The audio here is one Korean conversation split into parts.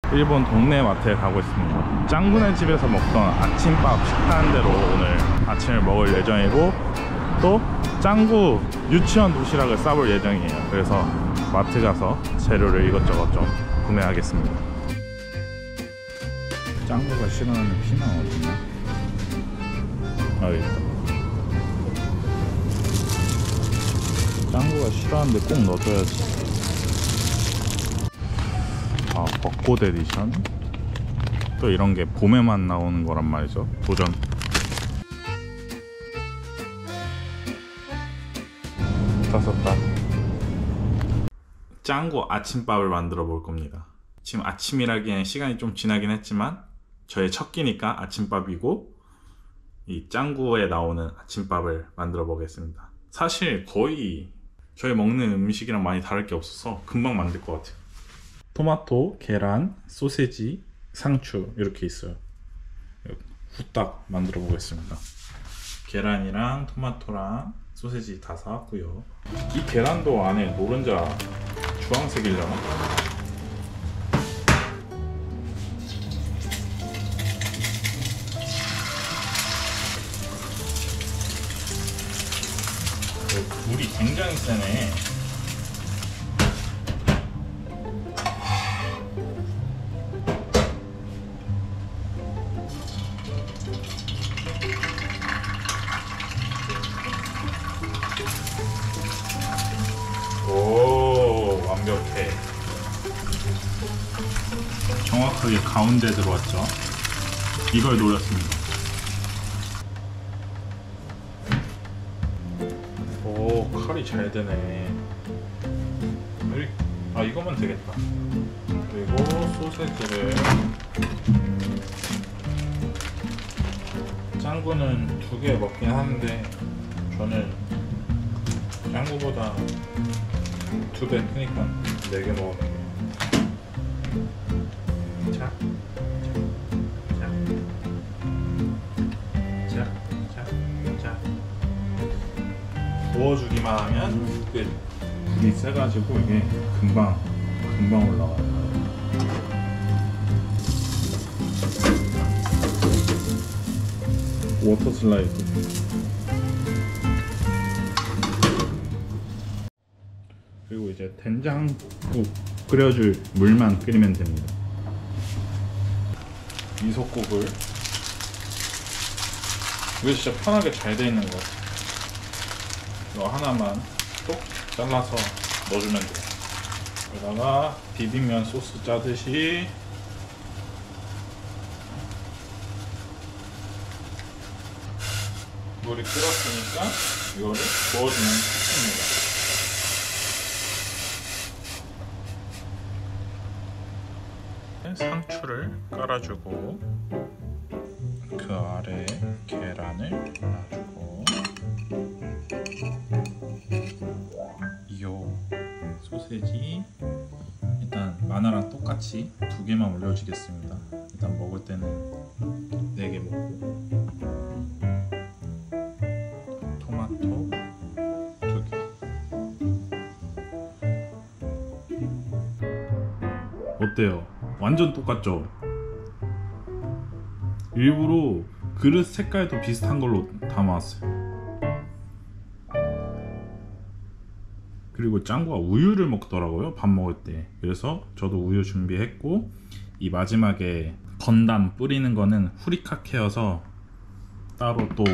일본 동네 마트에 가고 있습니다. 짱구네 집에서 먹던 아침밥 식단대로 오늘 아침을 먹을 예정이고, 또 짱구 유치원 도시락을 싸볼 예정이에요. 그래서 마트 가서 재료를 이것저것 좀 구매하겠습니다. 짱구가 싫어하는 피망 어딨냐? 여기 있다. 짱구가 싫어하는데 꼭 넣어줘야지. 아, 벚꽃 에디션? 또 이런게 봄에만 나오는 거란 말이죠. 도전. 다 썼다. 짱구 아침밥을 만들어 볼 겁니다. 지금 아침이라기엔 시간이 좀 지나긴 했지만 저의 첫 끼니까 아침밥이고, 이 짱구에 나오는 아침밥을 만들어 보겠습니다. 사실 거의 저희 먹는 음식이랑 많이 다를 게 없어서 금방 만들 것 같아요. 토마토, 계란, 소세지, 상추 이렇게 있어요. 후딱 만들어 보겠습니다. 계란이랑 토마토랑 소세지 다 사왔고요. 이 계란도 안에 노른자 주황색이려나? 불이 굉장히 세네. 오, 완벽해. 정확하게 가운데 들어왔죠. 이걸 노렸습니다. 오, 칼이 잘 되네. 아, 이거면 되겠다. 그리고 소세지를, 짱구는 2개 먹긴 하는데 저는 짱구보다 2배 크니까 4개 먹을게요. 자, 구워주기만 하면 끝. 불이 세가지고 이게 금방 올라가요. 워터 슬라이드. 그리고 이제 된장국 끓여줄 물만 끓이면 됩니다. 미소국을, 이게 진짜 편하게 잘 돼 있는 것 같아요. 이거 하나만 톡 잘라서 넣어주면 돼요. 여기다가 비빔면 소스 짜듯이 물이 끓었으니까 이거를 부어주면 끝입니다. 상추를 깔아주고 그 아래에 계란을 놔주고, 요 소세지 일단 마나랑 똑같이 2개만 올려주겠습니다. 일단 먹을 때는 4개 먹고, 토마토 2개. 어때요? 완전 똑같죠? 일부러 그릇 색깔도 비슷한 걸로 담아왔어요. 그리고 짱구가 우유를 먹더라고요, 밥 먹을 때. 그래서 저도 우유 준비했고, 이 마지막에 건담 뿌리는 거는 후리카케여서 따로 또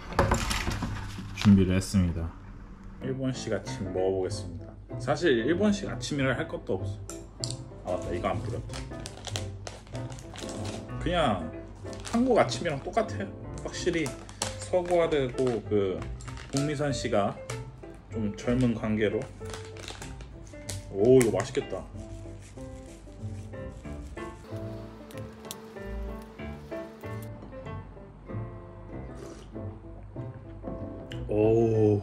준비를 했습니다. 일본식 아침 먹어보겠습니다. 사실 일본식 아침이라 할 것도 없어. 아 맞다, 이거 안 뿌렸다. 그냥 한국 아침이랑 똑같아요. 확실히 서구화되고 그 국미선 씨가 좀 젊은 관계로. 오, 이거 맛있겠다. 오,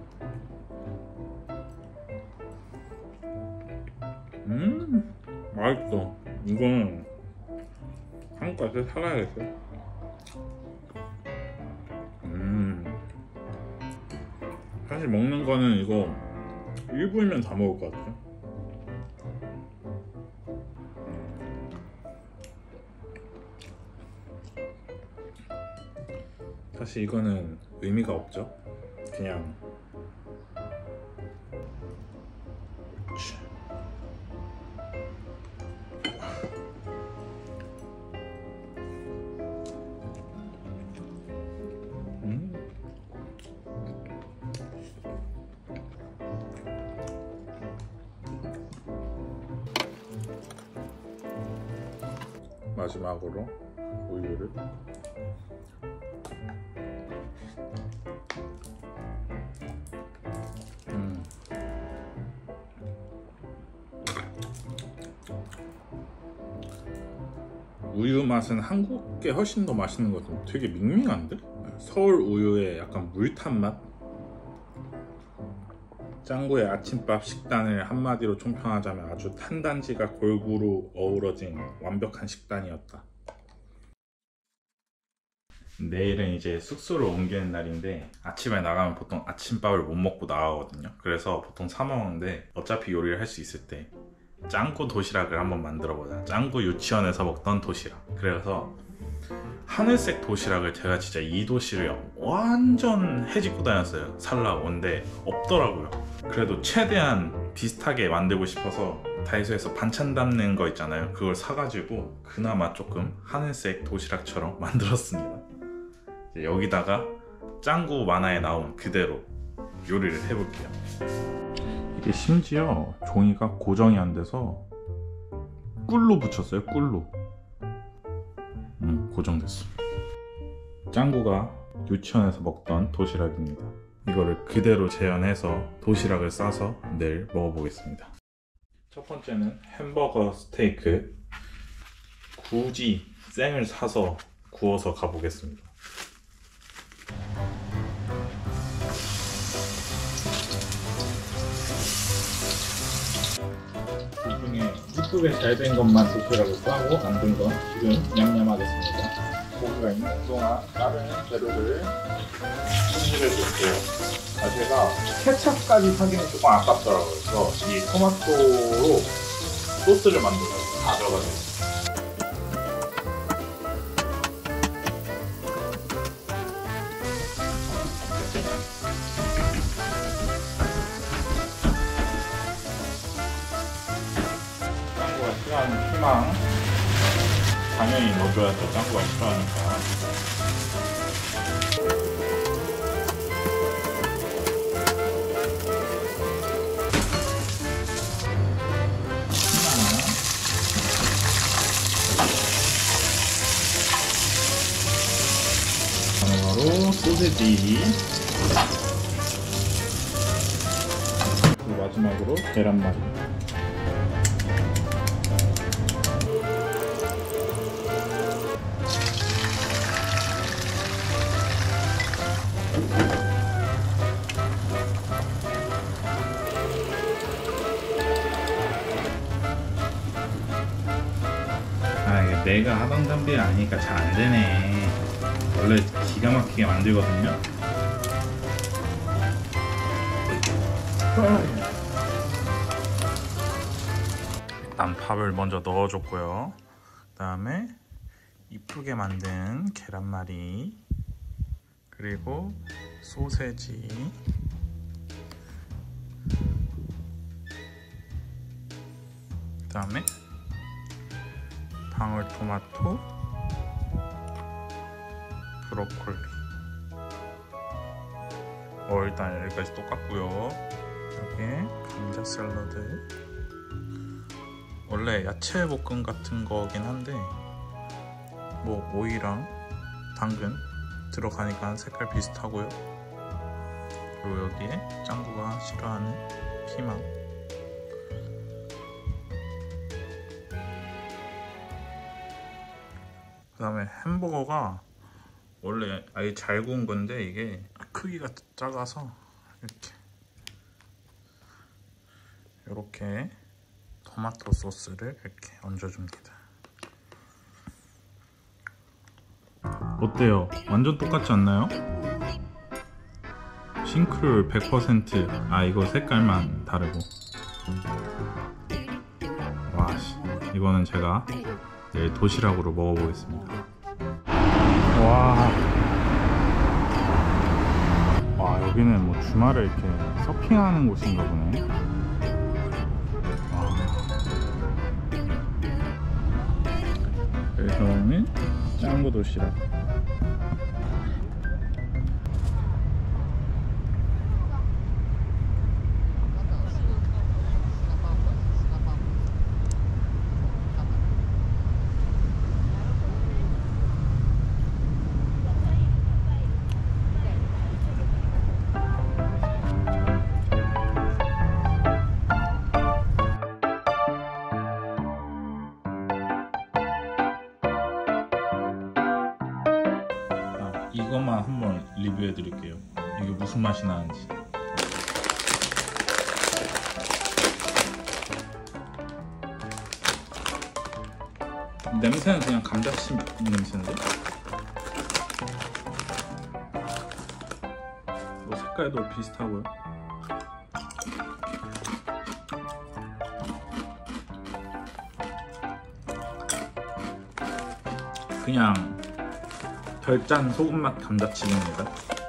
맛있어. 이거는 한국 가서 사가야겠어. 사실 먹는 거는 이거 1분이면 다 먹을 것 같아요. 사실 이거는 의미가 없죠. 그냥 마지막으로 우유를 우유 맛은 한국 게 훨씬 더 맛있는 것 같아요. 되게 밍밍한데? 서울 우유의 약간 물탄 맛? 짱구의 아침밥 식단을 한마디로 총평하자면 아주 탄단지가 골고루 어우러진 완벽한 식단이었다. 내일은 이제 숙소를 옮기는 날인데 아침에 나가면 보통 아침밥을 못 먹고 나가거든요. 그래서 보통 사 먹는데 어차피 요리를 할 수 있을 때 짱구 도시락을 한번 만들어 보자. 짱구 유치원에서 먹던 도시락. 그래서 하늘색 도시락을 제가 진짜 이 도시를 완전 해집고 다녔어요. 살라고. 근데 없더라고요. 그래도 최대한 비슷하게 만들고 싶어서 다이소에서 반찬 담는 거 있잖아요. 그걸 사가지고 그나마 조금 하늘색 도시락처럼 만들었습니다. 여기다가 짱구 만화에 나온 그대로 요리를 해볼게요. 이게 심지어 종이가 고정이 안 돼서 꿀로 붙였어요. 꿀로. 고정됐어. 짱구가 유치원에서 먹던 도시락입니다. 이거를 그대로 재현해서 도시락을 싸서 내일 먹어보겠습니다. 첫 번째는 햄버거 스테이크. 굳이 생을 사서 구워서 가보겠습니다. 이 중에 이쁘게 잘 된 것만 도시락을 싸고 만든 건 지금 냠냠하겠습니다. 고기가 있는 동안 다른 재료를 손질해 줄게요. 제가 케첩까지 사기는 조금 아깝더라고요. 그래서 이 토마토로 소스를 만들어서 가져가세요. 짱구가 싫어하는 피망 당연히 넣어줘야죠. 짱구가 싫어하니까. 바로 소세지. 그리고 마지막으로 계란말이. 이게 내가 하던 담비 아니니까 잘 안 되네. 원래 기가 막히게 만들거든요. 일단 밥을 먼저 넣어줬고요. 그 다음에 이쁘게 만든 계란말이, 그리고 소세지, 그 다음에 방울토마토, 브로콜리. 일단 여기까지 똑같고요. 여기에 감자 샐러드. 원래 야채 볶음 같은 거긴 한데 뭐 오이랑 당근 들어가니까 색깔 비슷하고요. 그리고 여기에 짱구가 싫어하는 피망. 그 다음에 햄버거가 원래 아예 잘 구운 건데 이게 크기가 작아서 이렇게 토마토 소스를 이렇게 얹어줍니다. 어때요? 완전 똑같지 않나요? 싱크롤 100%. 이거 색깔만 다르고. 와씨, 이거는 제가 내일 도시락으로 먹어보겠습니다. 와, 와, 여기는 뭐 주말에 이렇게 서핑하는 곳인가 보네. 와. 여기서는 짱구 도시락. 이것만 한번 리뷰해 드릴게요. 이게 무슨 맛이 나는지. 냄새는 그냥 감자칩 냄새인데? 뭐 색깔도 비슷하고요. 그냥 덜 짠 소금맛 감자칩입니다.